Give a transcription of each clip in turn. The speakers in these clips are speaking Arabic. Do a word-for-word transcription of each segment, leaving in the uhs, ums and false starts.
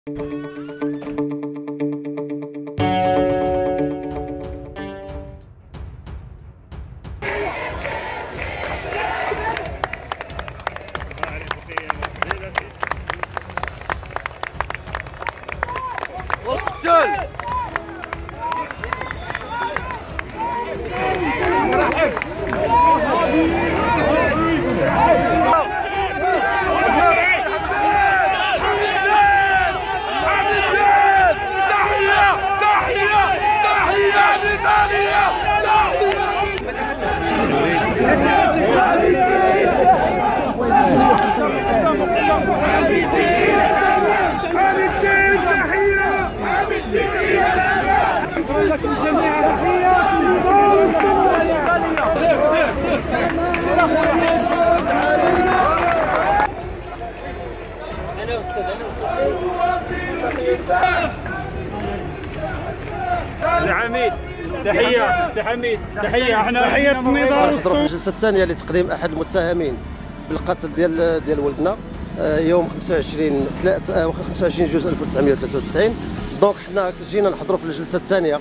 سي حميد تحيه سي حميد تحيه احنا تحيه النضال. نحضروا في الجلسه الثانيه لتقديم احد المتهمين بالقتل ديال ديال ولدنا يوم خمسة وعشرين خمسة وعشرين جوج ألف وتسعمائة وثلاثة وتسعين. دونك حنا جينا نحضروا في الجلسه الثانيه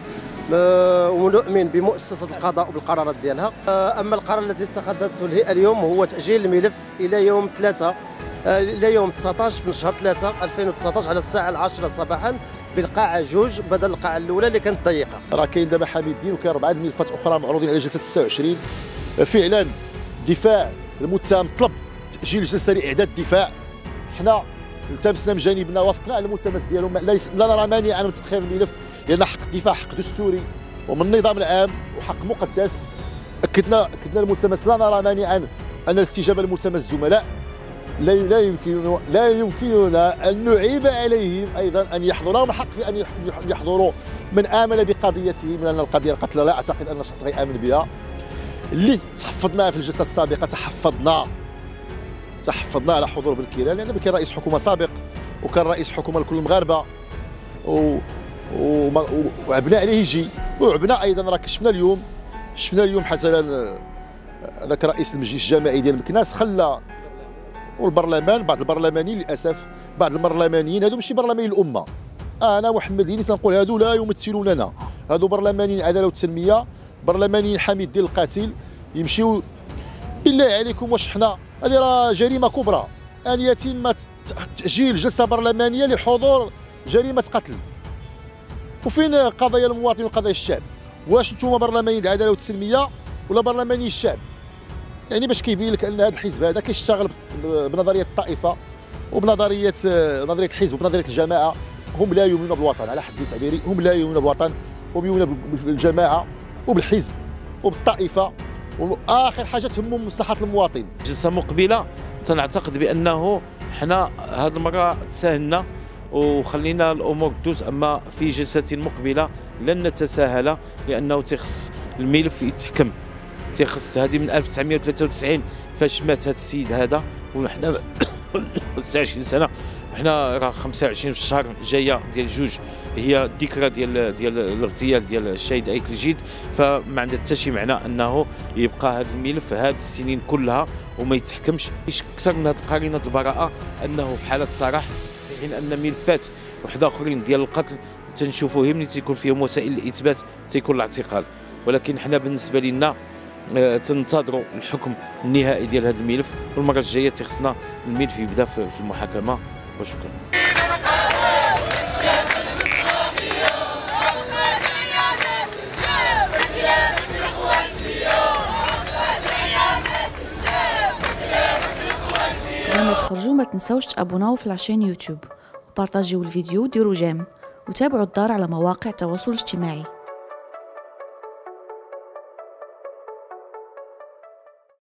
ونؤمن بمؤسسه القضاء وبالقرارات ديالها. اما القرار الذي اتخذته الهيئه اليوم هو تاجيل الملف الى يوم ثلاثة الى يوم تسعطاش من شهر ثلاثة ألفين وتسعطاش على الساعه العاشرة صباحا بالقاعه جوج بدل القاعه الاولى اللي كانت ضيقه. راه كاين دابا حميد الدين وكاين اربعه الملفات اخرى معروضين على جلسه ستة وعشرين. فعلا دفاع المتهم طلب تاجيل الجلسه لاعداد الدفاع. حنا التمسنا من جانبنا وافقنا على الملتمس ديالهم، لا نرى مانعا من تاخير الملف لان حق الدفاع حق دستوري ومن النظام العام وحق مقدس. اكدنا اكدنا الملتمس لا نرى مانعا ان الاستجابه للملتمس الزملاء لا لا يمكن لا يمكننا ان نعيب عليهم ايضا ان يحضروا، لهم الحق في ان يحضروا من امن بقضيتهم، لان القضيه القتل لا اعتقد ان الشخص غيامن بها. اللي تحفظناه في الجلسه السابقه تحفظنا تحفظنا على حضور بالكيران، لان كان رئيس حكومه سابق وكان رئيس حكومه لكل المغاربه و وعبنا عليه يجي، وعبنا ايضا. راه شفنا اليوم شفنا اليوم حتى هذاك رئيس المجلس الجماعي ديال مكناس خلى، والبرلمان بعض البرلمانيين للاسف بعض البرلمانيين هادو ماشي برلمانيين الامه. انا محمد ديني تنقول هادو لا يمثلوننا، هادو برلمانيين العداله والتنميه، برلمانيين حميد ديال القاتل يمشيو. بالله عليكم واش حنا هذه راه جريمه كبرى ان يتم تاجيل جلسه برلمانيه لحضور جريمه قتل. وفين قضايا المواطن وقضايا الشعب؟ واش نتوما برلمانيين العداله والتنميه ولا برلمانيين الشعب؟ يعني باش كيبين لك ان هذا الحزب هذا كيشتغل بنظريه الطائفه وبنظريه نظريه الحزب وبنظريه الجماعه. هم لا يؤمنون بالوطن على حد تعبيري، هم لا يؤمنون بالوطن ويؤمنون بالجماعه وبالحزب وبالطائفه، واخر حاجه تهمهم مصلحه المواطن. جلسه مقبله تنعتقد بانه حنا هذه المره تساهلنا وخلينا الامور تدوز، اما في جلسه مقبله لن نتساهل لانه تخص الملف يتحكم، تخص هذه من ألف وتسعمائة وثلاثة وتسعين فاش مات هذا السيد هذا، وحنا ستة وعشرين سنه، وحنا راه خمسة وعشرين في الشهر الجايه ديال جوج هي الذكرى ديال ديال الاغتيال ديال الشهيد ايك الجيد. فما عندها حتى شي معنى انه يبقى هذا الملف هذه السنين كلها وما يتحكمش. اكثر من هذه قرينه البراءه انه في حاله صراح، في حين ان ملفات وحده اخرين ديال القتل تنشوفوا ملي تيكون فيهم وسائل الاثبات تيكون الاعتقال. ولكن حنا بالنسبه لنا تنتظروا الحكم النهائي ديال هذا الملف، والمره الجايه تيخصنا الملف يبدا في المحاكمه. وشكرا. لما تخرجوا ما تنسوش تابوناو في العشان يوتيوب وبارطاجيو الفيديو وديروا جيم وتابعوا الدار على مواقع التواصل الاجتماعي.